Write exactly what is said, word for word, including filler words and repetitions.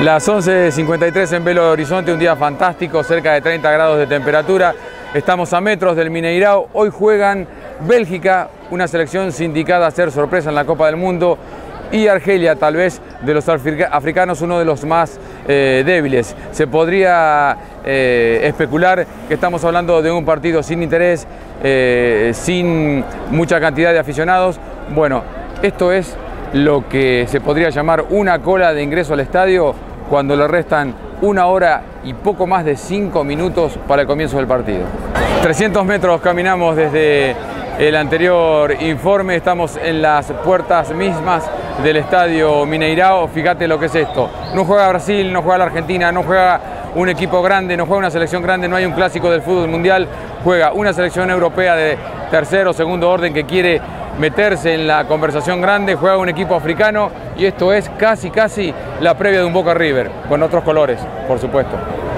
Las once cincuenta y tres en Belo Horizonte, un día fantástico, cerca de treinta grados de temperatura. Estamos a metros del Mineirao. Hoy juegan Bélgica, una selección sindicada a ser sorpresa en la Copa del Mundo, y Argelia, tal vez de los africanos uno de los más eh, débiles. Se podría eh, especular que estamos hablando de un partido sin interés, eh, sin mucha cantidad de aficionados. Bueno, esto es lo que se podría llamar una cola de ingreso al estadio cuando le restan una hora y poco más de cinco minutos para el comienzo del partido. trescientos metros caminamos desde el anterior informe, estamos en las puertas mismas del estadio Mineirao. Fíjate lo que es esto: no juega Brasil, no juega la Argentina, no juega un equipo grande, no juega una selección grande, no hay un clásico del fútbol mundial, juega una selección europea de tercer o segundo orden que quiere meterse en la conversación grande, juega un equipo africano, y esto es casi casi la previa de un Boca River, con otros colores, por supuesto.